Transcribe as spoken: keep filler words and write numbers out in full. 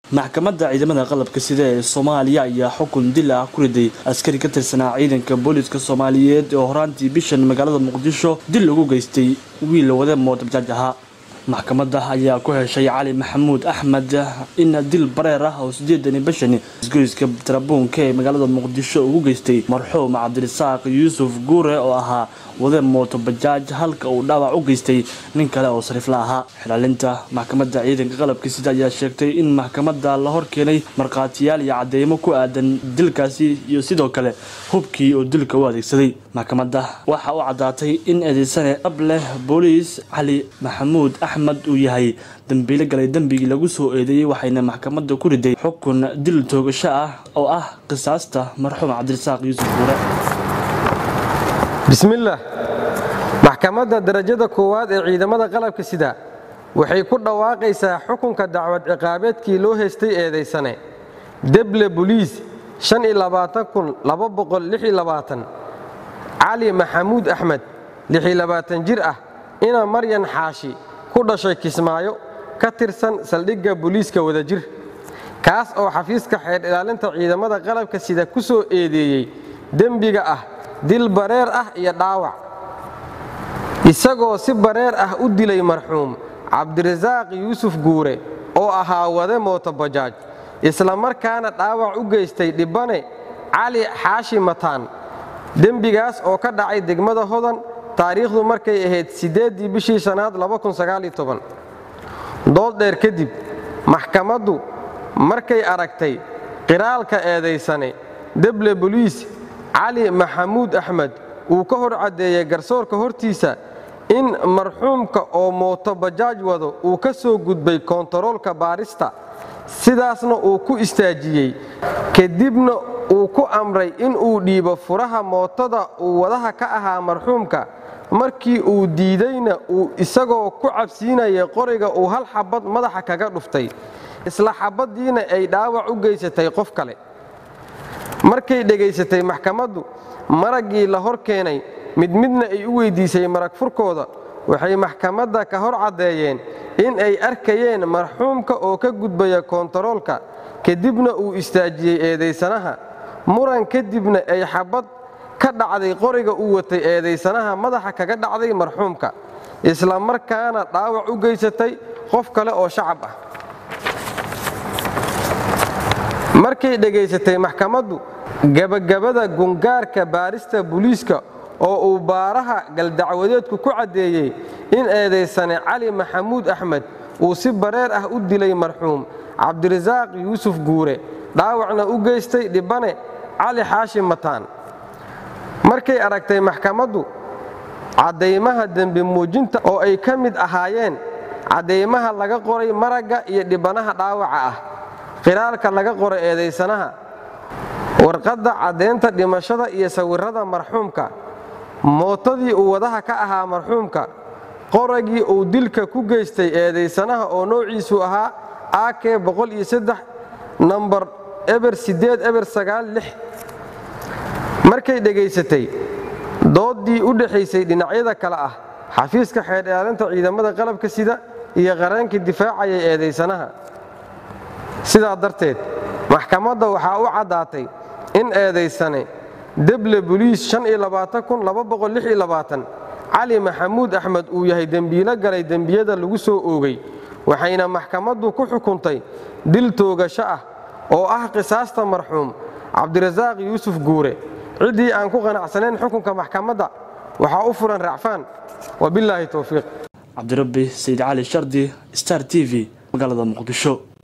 maxkamadda ciidamada qalabka sida ee Soomaaliya ayaa xukun dil ah ku riday askari ka tirsanaa ciidanka booliska Soomaaliyeed oo horaantii bishan magaalada Muqdisho dil lagu geystay wiil wada mooto bajaaj ah. maxkamadda ayaa ku heshay Cali Maxamuud Axmed in dil bareer ah oo sideedan bishan isgoyska Tarabuunka ee magaalada Muqdisho ugu geystay marxuum Cabdirasaaq Yuusuf Guure oo ahaa wada mooto bajaaj halka uu dhaawac u geystay nin kale oo sariifla ahaa. xilaalinta maxkamadda ciidanka qalabka sida ayaa sheegtay in maxkamadda la hor keenay marqaatiyaal iyo cadeymo ku aadan dilkaasi iyo sidoo kale hubkii oo dilka u adeegsaday. maxkamadda waxa uu cadaatay in eedeysane able booliis Cali Maxamuud Axmed uu yahay dambiile galay dambigii lagu soo eedeeyay waxayna maxkamadda ku riday xukun dil toogasho ah oo ah qisaasta marxuum Cabdirasaaq Yuusuf Guure. bismillaah maxkamadda darajada koowaad ee ciidamada qalabka sida waxay ku dhawaaqaysaa xukunka dacwad ciqaabeedkii loo heystay eedeysane deble booliis shan iyo labaatan kun laba boqol lix iyo labaatan Cali Maxamuud Axmed lix iyo labaatan jir ah ina Maryan Xaashi ku dhashay Kismaayo ka tirsan saldhigga booliiska Wadajir kaas oo xafiiska xeer ilaalinta ciidamada qalabka sida ku soo eedeeyay dambiga ah dil bareer ah iyo dhaawac isagoo si bareer ah u dilay marxuum Cabdirasaaq Yuusuf Guure oo ahaa wada mooto bajaaj isla markaana dhaawac u geystay dhibane Cali Xaashi Mataan dambigaas oo ka dhacay degmada Hodan taariikhdu markay ahayd sideedii bishii shanaad laba kun sagaal iyo toban. dood dheer kadib maxkamaddu markay aragtay qiraalka eedeysane deble booliis Cali Maxamuud Axmed uu ka hor cadeeyay garsoorka hortiisa in marxuumka oo mooto bajaaj wado uu ka soo gudbay kontaroolka baarista sidaasna uu ku istaajiyay kadibna uu ku amray in uu dhiibo furaha mootada uu wadaha ka ahaa marxuumka markii uu diidayna uu isagoo ku cabsiinaya qoriga uu hal xabad madaxa kaga dhuftay isla xabadiina ay dhaawac u geysatay qof kale. markay dhageysatay maxkamaddu maragii la hor keenay mid midna ay u weydiisay marag furkooda waxay maxkamadda ka hor cadeeyeen in ay arkayeen marxuumka oo ka gudbaya kontaroolka kadibna uu istaajiyay eedeysanaha muran kadibna ay xabad ka dhacday qoriga uu watay eedeysanaha madaxa kaga dhacday marxuumka isla markaana dhaawac u geysatay qof kale oo shacab ah. markay dhageysatay maxkamaddu gabagabada gungaarka baarista booliiska oo uu baaraha galdacwadeedku ku cadeeyay in eedeysane Cali Maxamuud Axmed uu si bareer ah u dilay marxuum Cabdirasaaq Yuusuf Guure dhaawacna u geystay dhibane Cali Xaashi Mataan markay aragtay maxkamaddu cadeymaha dambi muujinta oo ay ka mid ahaayeen cadeymaha laga qoray maraga iyo dhibanaha dhaawaca ah qiraalka laga qoray eedeysanaha warqadda cadeynta dhimashada iyo sawirrada marxuumka mootadii uu wadaha ka ahaa marxuumka qoragii uu dilka ku geystay eedeysanaha oo noociisu ahaa A K boqol iyo saddex number eber sideed eber sagaal lix. markay dhageysatay doodii u dhaxaysay dhinacyada kale ah xafiiska xeer ilaalinta ciidamada qalabka sida iyo qareenka difaacaya eedeysanaha sidaa darteed maxkamadda waxaa u cadaatay in eedeysane deble booliis shan iyo labaatan kun laba boqol lix iyo labaatan Cali Maxamuud Axmed uu yahay dambiile galay dambiyada lagu soo oogay waxayna maxkamaddu ku xukuntay dil toogasho ah oo ah qisaasta marxuum Cabdirasaaq Yuusuf Guure. cidii aan ku qanacsanayn xukunka maxkamadda waxa u furan racfaan wabillahi tawfiiq. Cabdirabbi Said Cali Shardi Star T V magaalada Muqdisho.